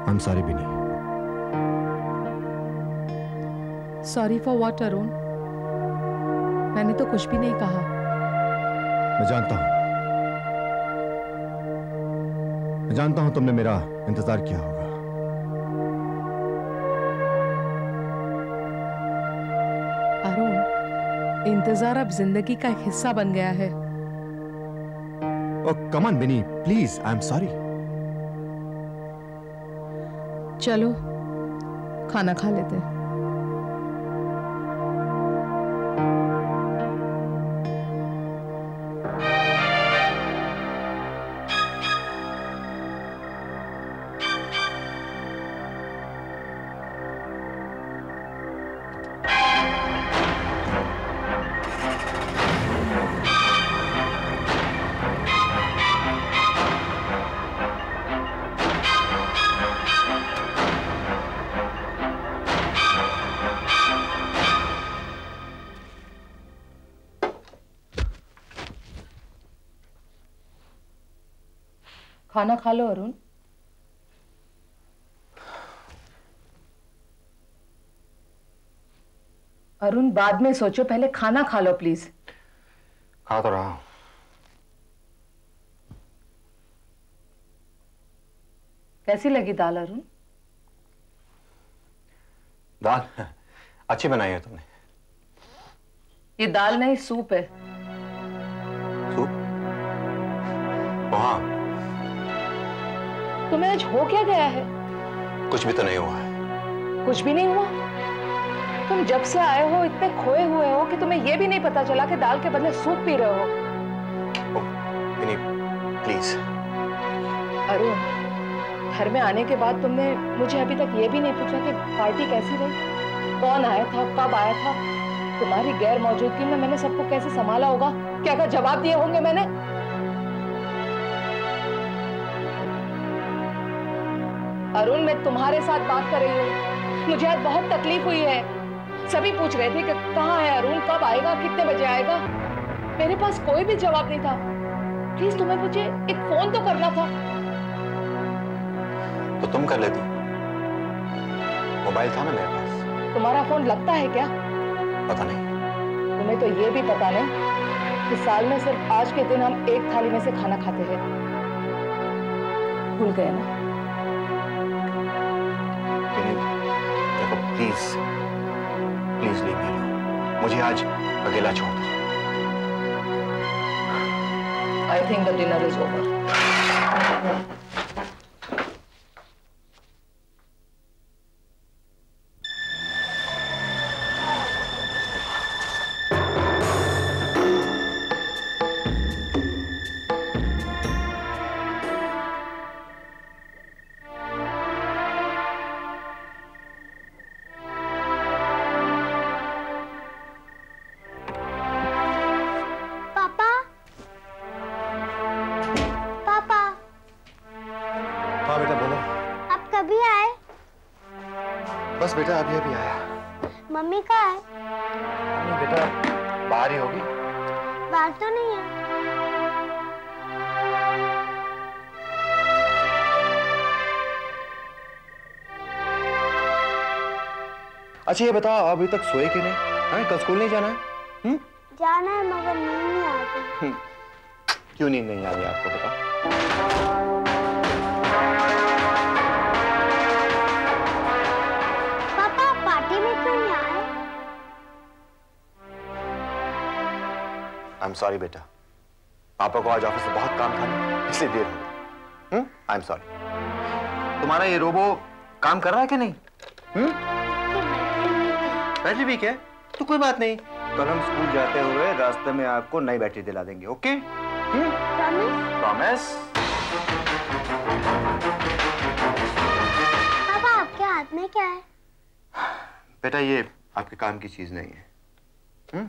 I am sorry Bini. Sorry for what Arun? मैंने तो कुछ भी नहीं कहा। मैं जानता हूं तुमने मेरा इंतजार किया होगा। अरुण, इंतजार अब जिंदगी का एक हिस्सा बन गया है। Oh come on Bini, please, I am sorry. चलो खाना खा लेते हैं। खाना खा लो अरुण। अरुण, बाद में सोचो, पहले खाना खा लो प्लीज। खा तो रहा हूं। कैसी लगी दाल अरुण? दाल अच्छी बनाई है तुमने। ये दाल नहीं, सूप है। सूप? हाँ। तुम्हें आज हो क्या गया है? कुछ भी तो नहीं हुआ है। कुछ भी नहीं हुआ? तुम जब से आए हो इतने खोए हुए हो कि तुम्हें यह भी नहीं पता चला कि दाल के बदले सूप पी रहे हो। प्लीज। अरुण, घर में आने के बाद तुमने मुझे अभी तक ये भी नहीं पूछा कि पार्टी कैसी रही, कौन आया था, कब आया था, तुम्हारी गैर मौजूदगी में मैंने सबको कैसे संभाला होगा, क्या क्या जवाब दिए होंगे मैंने। अरुण, मैं तुम्हारे साथ बात कर रही हूँ। मुझे आज बहुत तकलीफ हुई है। सभी पूछ रहे थे कि कहाँ है अरुण, कब आएगा, कितने बजे आएगा। मेरे पास कोई भी जवाब नहीं था। प्लीज तुम्हें मुझे एक फोन तो करना था। तो तुम कर लेती, मोबाइल था ना मेरे पास। तुम्हारा फोन लगता है क्या? पता नहीं। तुम्हें तो ये भी पता नहीं कि साल में सिर्फ आज के दिन हम एक थाली में से खाना खाते हैं। भूल गए ना? देखो please please leave me alone. मुझे आज अकेला छोड़ दो। I think the dinner is over. बस बेटा अभी अभी आया। मम्मी कहाँ है? मम्मी बेटा बाहर ही होगी। बाहर तो नहीं है। अच्छा ये बताओ अभी तक सोए कि नहीं? हाँ, कल स्कूल नहीं जाना है? जाना है मगर नींद नहीं आती। क्यों नींद नहीं आ रही आपको बेटा? आई एम सॉरी बेटा, पापा को आज ऑफिस से बहुत काम था ना, इसलिए देर हो गई। I am sorry. तुम्हारा ये रोबो काम कर रहा है कि नहीं? बैटरी वीक है तो कोई बात नहीं, कल हम स्कूल जाते हुए रास्ते में आपको नई बैटरी दिला देंगे। ओके? प्रॉमिस? पापा आपके हाथ में क्या है? बेटा ये आपके काम की चीज नहीं है।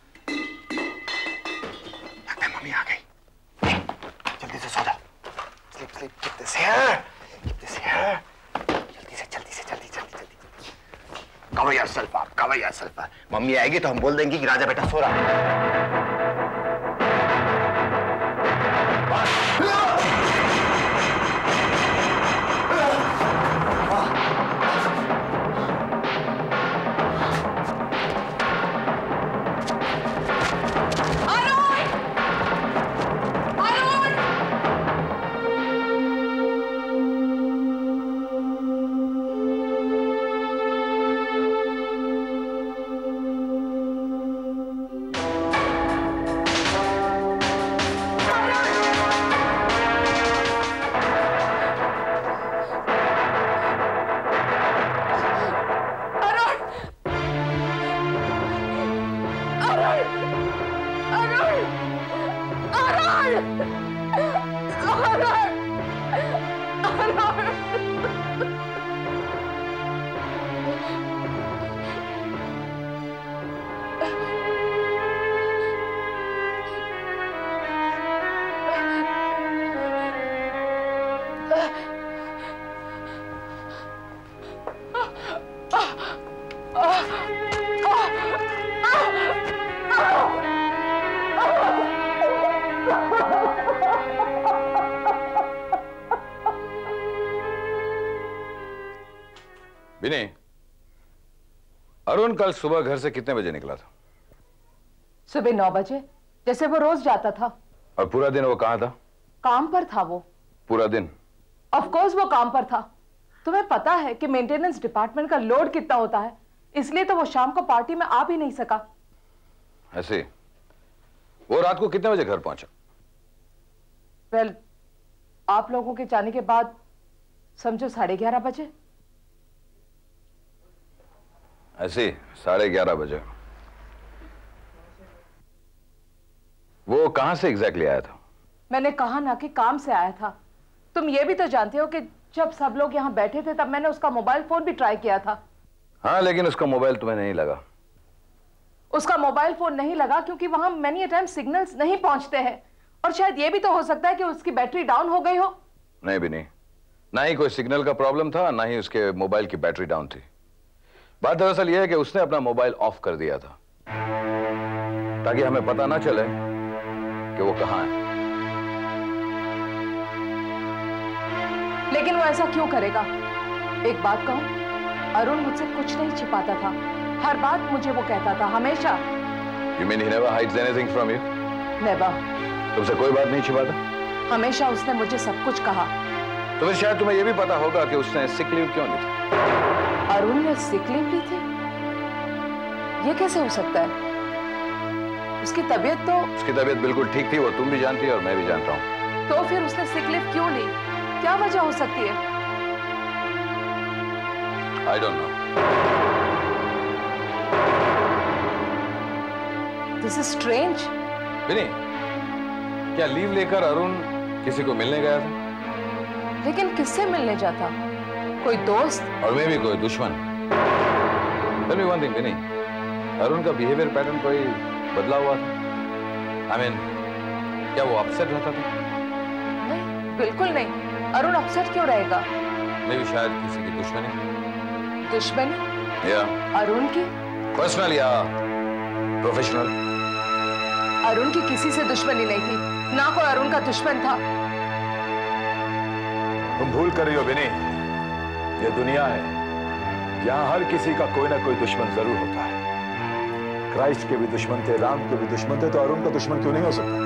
मम्मी आ गई। जल्दी से सो जा। Sleep sleep, keep this here, keep this here. जल्दी से जल्दी से जल्दी जल्दी जल्दी। Cover yourself up, cover yourself up. मम्मी आएगी तो हम बोल देंगे कि राजा बेटा सो रहा है। विनय, अरुण कल सुबह घर से कितने बजे निकला था? सुबह 9 बजे, जैसे वो रोज जाता था। और पूरा दिन वो कहाँ था? काम पर था वो। पूरा दिन? ऑफ कोर्स वो काम पर था। तुम्हें पता है कि मेंटेनेंस डिपार्टमेंट का लोड कितना होता है, इसलिए तो वो शाम को पार्टी में आ भी नहीं सका। ऐसे? वो रात को कितने बजे घर पहुंचा? वेल, आप लोगों के जाने के बाद समझो 11:30 बजे। ऐसे 11:30 बजे। वो कहां से एग्जैक्टली आया था? मैंने कहा ना कि काम से आया था। तुम ये भी तो जानते हो कि जब सब लोग यहाँ बैठे थे तब मैंने उसका मोबाइल फोन भी ट्राई किया था। हाँ, लेकिन उसका मोबाइल तुम्हें नहीं लगा। उसका मोबाइल फोन नहीं लगा क्योंकि वहां मेनी टाइम सिग्नल्स नहीं पहुंचते हैं, और शायद ये भी तो हो सकता है कि उसकी बैटरी डाउन हो गई हो। नहीं भी नहीं, ना ही कोई सिग्नल का प्रॉब्लम था, ना ही उसके मोबाइल की बैटरी डाउन थी। बात दरअसल यह है कि उसने अपना मोबाइल ऑफ कर दिया था ताकि हमें पता ना चले कि वो कहां है। लेकिन वो ऐसा क्यों करेगा? एक बात कहूं, अरुण मुझसे कुछ नहीं छिपाता था। हर बात मुझे वो कहता था, हमेशा। You mean he never hides anything from you? Never. तुमसे कोई बात नहीं छिपाता? हमेशा उसने मुझे सब कुछ कहा। तो फिर शायद तुम्हें यह भी पता होगा कि उसने सिक लीव क्यों ली थी। अरुण ने सिक लीव ली थी? ये कैसे हो सकता है? उसकी तबीयत बिल्कुल ठीक थी, वो तुम भी जानती हो और मैं भी जानता हूँ। तो फिर उसने सिक लीव क्यों ली? क्या वजह हो सकती है? I don't know. This is strange. विनी, क्या लीव लेकर अरुण किसी को मिलने गया था? लेकिन किससे मिलने जाता? कोई दोस्त? और मैं भी कोई दुश्मन? Tell me one thing, विनी, अरुण का बिहेवियर पैटर्न कोई बदला हुआ था? I mean, क्या वो अपसेट रहता था? नहीं, बिल्कुल नहीं। अरुण अपसेट क्यों रहेगा? मैं भी शायद किसी की दुश्मनी। दुश्मनी? या अरुण की? पर्सनल या प्रोफेशनल? अरुण की किसी से दुश्मनी नहीं थी, ना कोई अरुण का दुश्मन था। तुम भूल कर रही हो विनी, ये दुनिया है, यहाँ हर किसी का कोई ना कोई दुश्मन जरूर होता है। क्राइस्ट के भी दुश्मन थे, राम के भी दुश्मन थे, तो अरुण का दुश्मन क्यों नहीं हो सकता?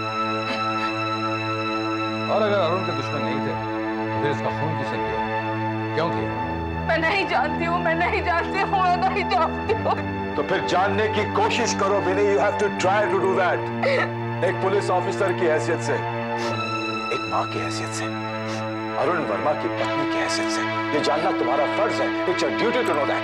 और अगर अरुण के दुश्मन नहीं थे तो फिर इसका खून किसे किया? क्यों किया? मैं नहीं जानती हूँ, मैं नहीं जानती हूँ, मैं नहीं जानती हूँ। तो फिर जानने की कोशिश करो Vini, you have to try to do that. एक पुलिस ऑफिसर की हैसियत से, एक माँ की हैसियत से, अरुण वर्मा की पत्नी की हैसियत से ये जानना तुम्हारा फर्ज है। It's your duty to know that.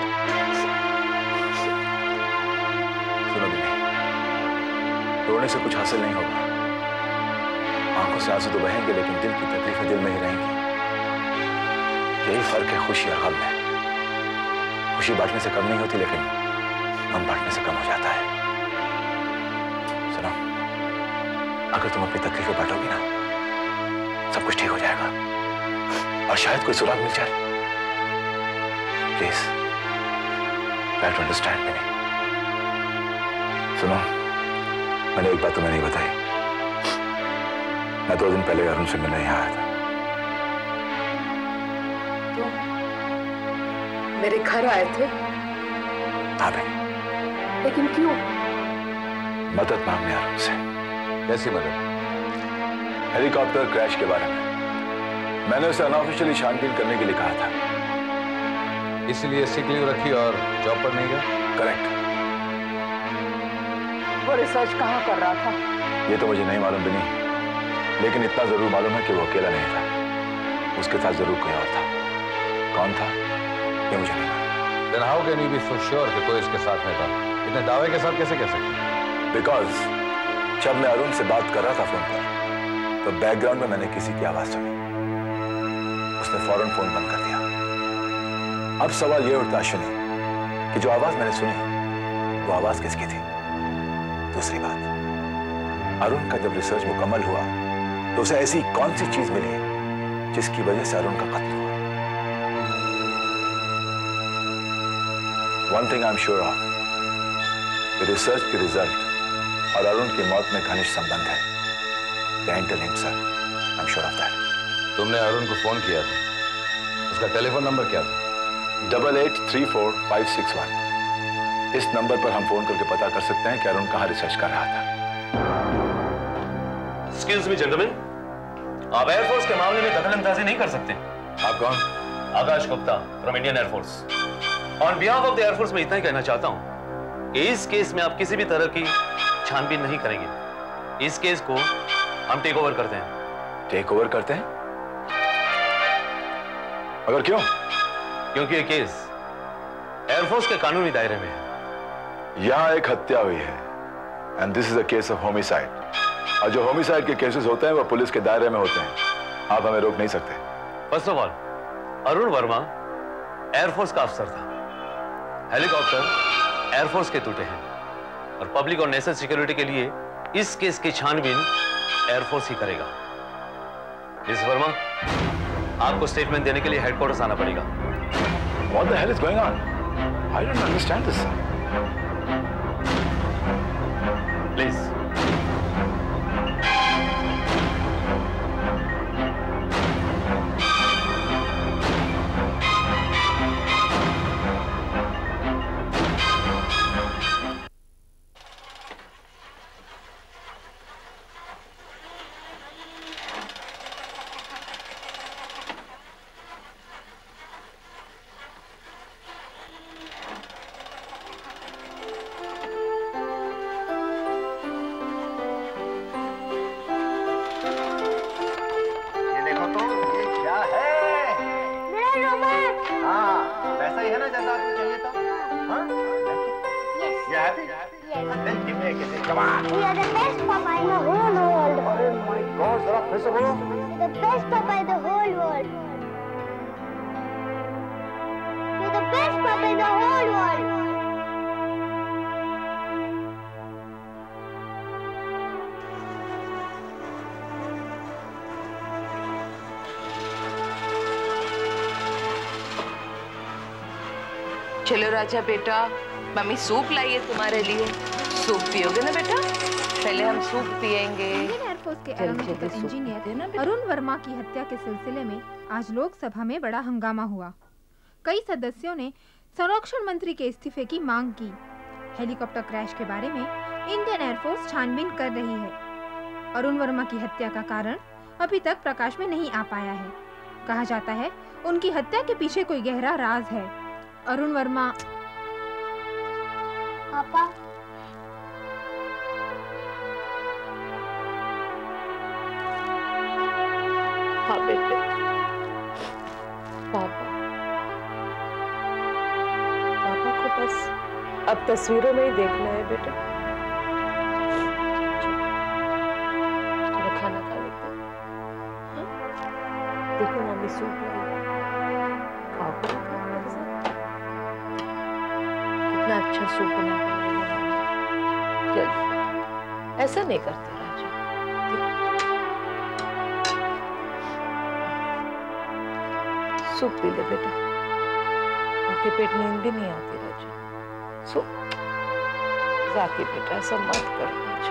सुनो विनी, रोने से कुछ हासिल नहीं होगा। आंखों से आंसू तो बहेंगे लेकिन दिल की तकलीफें दिल में ही रहेंगी। यही फर्क है खुशी और गम में। खुशी बांटने से कम नहीं होती लेकिन गम बांटने से कम हो जाता है। सुनो, अगर तुम अपनी तकलीफें बांटोगी ना, सब कुछ ठीक हो जाएगा और शायद कोई सुराग मिल जाए। Please try to understand me. सुनो, मैंने एक बात तुम्हें नहीं बताई। मैं 2 दिन पहले अरुण से मिलने यहाँ आया था। मेरे घर आए थे? हाँ बहन। लेकिन क्यों? मदद मांगने अरुण से। कैसी मदद? हेलीकॉप्टर क्रैश के बारे में। मैंने उसे अनऑफिशियली छानबीन करने के लिए कहा था। इसलिए सिक लीव रखी और जॉब पर नहीं गया? करेक्ट। वो रिसर्च कहाँ कर रहा था? ये तो मुझे नहीं मालूम भी नहीं, लेकिन इतना जरूर मालूम है कि वो अकेला नहीं था, उसके साथ जरूर कोई और था। कौन था ये मुझे नहीं मालूम। Then how can you be so sure कि कोई इसके साथ में था? इतने दावे के साथ कैसे कह सकते? बिकॉज जब मैं अरुण से बात कर रहा था फोन पर तो बैकग्राउंड में मैंने किसी की आवाज सुनी। उसने फौरन फोन बंद कर दिया। अब सवाल यह उठता अश्विनी कि जो आवाज मैंने सुनी वो आवाज किसकी थी? दूसरी बात, अरुण का जब रिसर्च मुकम्मल हुआ तो उसे ऐसी कौन सी चीज मिली जिसकी वजह से अरुण का कत्ल हुआ? One thing I am sure of, research के रिजल्ट और अरुण की मौत में घनिष्ठ संबंध है। Interlinked sir, I am sure of that. तुमने अरुण को फोन किया था, उसका टेलीफोन नंबर क्या था? 8834-561। इस नंबर पर हम फोन करके पता कर सकते हैं कि अरुण कहां रिसर्च कर रहा था। एक्सक्यूज मी जेंटलमैन, आप एयरफोर्स के मामले में दखल अंदाजी नहीं कर सकते। आप कौन? Akash Gupta from Indian air force. On behalf of the air force में इतना ही कहना चाहता हूं कि इस केस में आप किसी भी तरह की छानबीन नहीं करेंगे। इस केस को हम टेक ओवर करते हैं। टेक ओवर करते हैं? मगर क्यों? क्योंकि ये केस एयरफोर्स के कानूनी दायरे में है। यहां एक हत्या हुई है and this is a case of homicide. और जो होमिसाइड के केसेस होते हैं वो पुलिस के दायरे में होते हैं। आप हमें रोक नहीं सकते। First of all, Arun Verma air force का अफसर था। हेलीकॉप्टर एयरफोर्स के टूटे हैं और पब्लिक और नेशनल सिक्योरिटी के लिए इस केस की छानबीन एयरफोर्स ही करेगा। मिस वर्मा, आपको स्टेटमेंट देने के लिए हेडक्वार्टर्स आना पड़ेगा। What the hell is going on? I don't understand this, sir. Please. चलो राजा बेटा, मम्मी सूप लाई है तुम्हारे लिए। सूप पियोगे ना बेटा? पहले हम सूप पियेंगे। इंडियन एयरफोर्स के एरोनॉटिकल इंजीनियर अरुण वर्मा की हत्या के सिलसिले में आज लोकसभा में बड़ा हंगामा हुआ। कई सदस्यों ने संरक्षण मंत्री के इस्तीफे की मांग की। हेलीकॉप्टर क्रैश के बारे में इंडियन एयरफोर्स छानबीन कर रही है। अरुण वर्मा की हत्या का कारण अभी तक प्रकाश में नहीं आ पाया है। कहा जाता है उनकी हत्या के पीछे कोई गहरा राज है। अरुण वर्मा। पापा, हाँ बेटे, पापा को बस अब तस्वीरों में ही देखना है बेटा। चलो खाना खा लेते हैं। हाँ? देखो मम्मी सूप लाई, खाओ मेरे साथ। कितना अच्छा सूप बना है। ऐसा नहीं करते राजू। सूप पी ले बेटा, आपके पेट नींद भी नहीं आती राजू। सूप जाके बेटा, ऐसा मत कर राजू।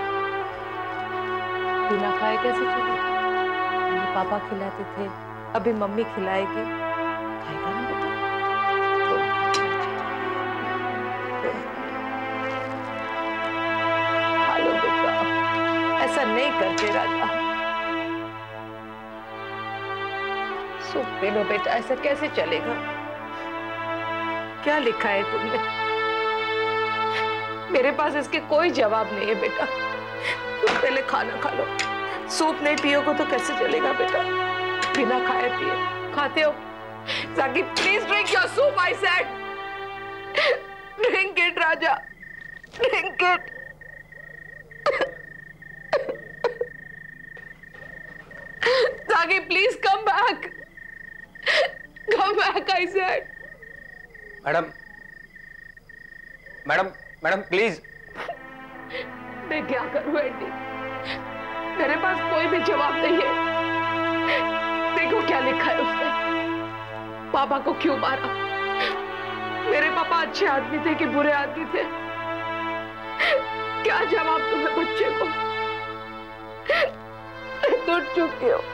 बिना खाए कैसे चलेगा? मेरे पापा खिलाते थे, अभी मम्मी खिलाएगी। खाएगा ना बेटा? खा लो बेटा, ऐसा नहीं करते राजा। सूप पी लो बेटा, ऐसा कैसे चलेगा? क्या लिखा है तुमने? मेरे पास इसके कोई जवाब नहीं है बेटा। तुम पहले खाना खा लो। सूप नहीं पियोगे तो कैसे चलेगा बेटा? बिना खाए पिए खाते हो? Saki, please drink your soup, I said. Drink it राजा, ड्रिंक इट। गई, please come back, come back I said. Madam madam madam please. मैं क्या करूं एंडी, मेरे पास कोई भी जवाब नहीं है। देखो क्या लिखा है उसने, पापा को क्यों मारा, मेरे पापा अच्छे आदमी थे कि बुरे आदमी थे, क्या जवाब तुम्हें बच्चे को? टूट चुकी हो।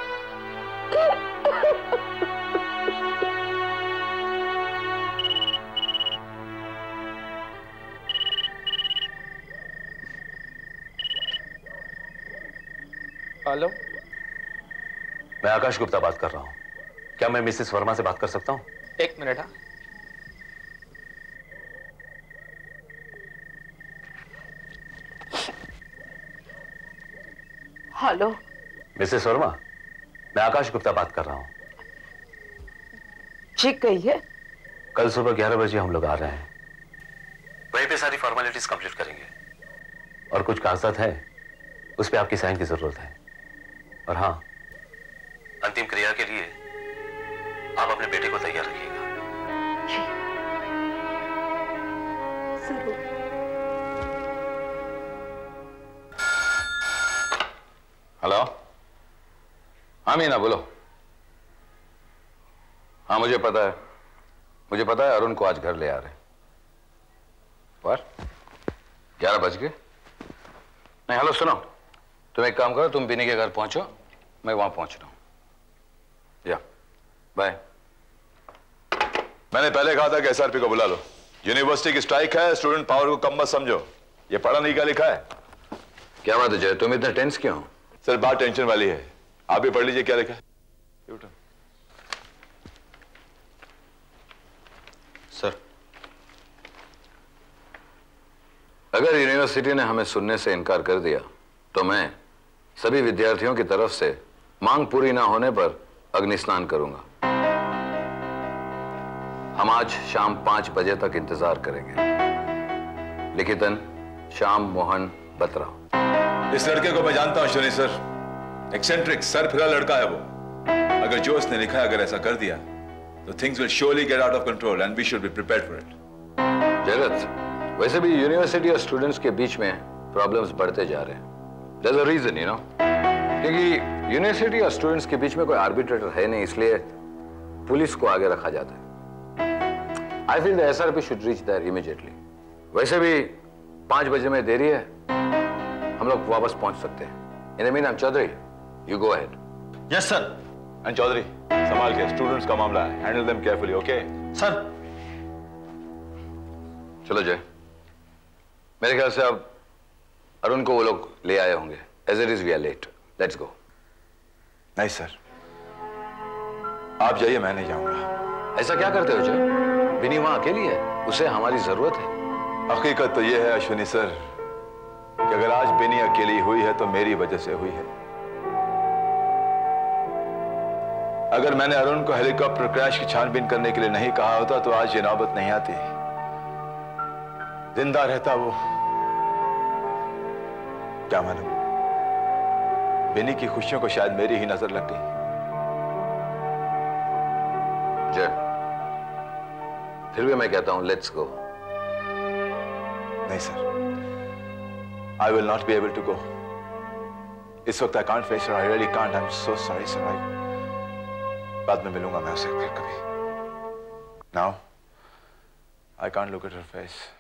हेलो, मैं आकाश गुप्ता बात कर रहा हूं। क्या मैं मिसेस वर्मा से बात कर सकता हूं? एक मिनट। हाँ, हेलो मिसेस वर्मा, मैं आकाश गुप्ता बात कर रहा हूं। ठीक गई है? कल सुबह 11 बजे हम लोग आ रहे हैं, वहीं पे सारी फॉर्मेलिटीज कंप्लीट करेंगे और कुछ कागजात है उस पे आपकी साइन की जरूरत है। और हाँ, अंतिम क्रिया के लिए आप अपने बेटे को तैयार रखिएगा। जरूर। हेलो, हाँ मीना बोलो। हाँ मुझे पता है अरुण को आज घर ले आ रहे हैं। पर 11 बज गए? नहीं, हेलो सुनो, तुम एक काम करो, तुम बिनी के घर पहुंचो, मैं वहां पहुंच रहा हूं। या बाय। मैंने पहले कहा था कि एसआरपी को बुला लो। यूनिवर्सिटी की स्ट्राइक है, स्टूडेंट पावर को कम मत समझो। ये पढ़ा नहीं क्या लिखा है? क्या बात है जय, तुम इतना टेंस क्यों हो? सर बात टेंशन वाली है, आप भी पढ़ लीजिए क्या लिखा है। सर, अगर यूनिवर्सिटी ने हमें सुनने से इनकार कर दिया तो मैं सभी विद्यार्थियों की तरफ से मांग पूरी ना होने पर अग्नि स्नान करूंगा। हम आज शाम 5 बजे तक इंतजार करेंगे। लिखितन श्याम मोहन बत्रा। इस लड़के को मैं जानता हूं शनि सर, एक्सेंट्रिक सर फिरा लड़का है वो। अगर जो उसने लिखा है अगर ऐसा कर दिया तो things will surely get out of control and we should be prepared for it. Jayrath, वैसे भी यूनिवर्सिटी और स्टूडेंट्स के बीच में प्रॉब्लम्स बढ़ते जा रहे हैं। There is a reason, you know, क्योंकि यूनिवर्सिटी और स्टूडेंट्स के बीच में कोई आर्बिट्रेटर है नहीं, इसलिए पुलिस को आगे रखा जाता है। I feel the SRP should reach there immediately. वैसे भी 5 बजे में देरी है, हम लोग वापस पहुंच सकते हैं। In the meantime Chaudhary, you go ahead. Yes sir. And Chaudhary संभाल के, स्टूडेंट्स का मामला है, handle them carefully, okay? Sir. चलो जय, मेरे ख्याल से अब अरुण को वो लोग ले आए होंगे। As it is we are late, let's go. नहीं सर, आप जाइए, मैं नहीं जाऊंगा। ऐसा क्या करते हो जय? बिनी वहां अकेली है, उसे हमारी जरूरत है। हकीकत तो यह है अश्विनी सर कि अगर आज बिनी अकेली हुई है तो मेरी वजह से हुई है। अगर मैंने अरुण को हेलीकॉप्टर क्रैश की छानबीन करने के लिए नहीं कहा होता तो आज ये नौबत नहीं आती। जिंदा रहता वो, क्या मालूम बिनी की खुशियों को शायद मेरी ही नजर लग गई। जय, फिर भी मैं कहता हूं लेट्स गो। नहीं sir, I will not be able to go. इस वक्त I can't face her, I really can't, I am so sorry sir. बाद में मिलूंगा मैं उसे फिर कभी। Now I can't look at her face.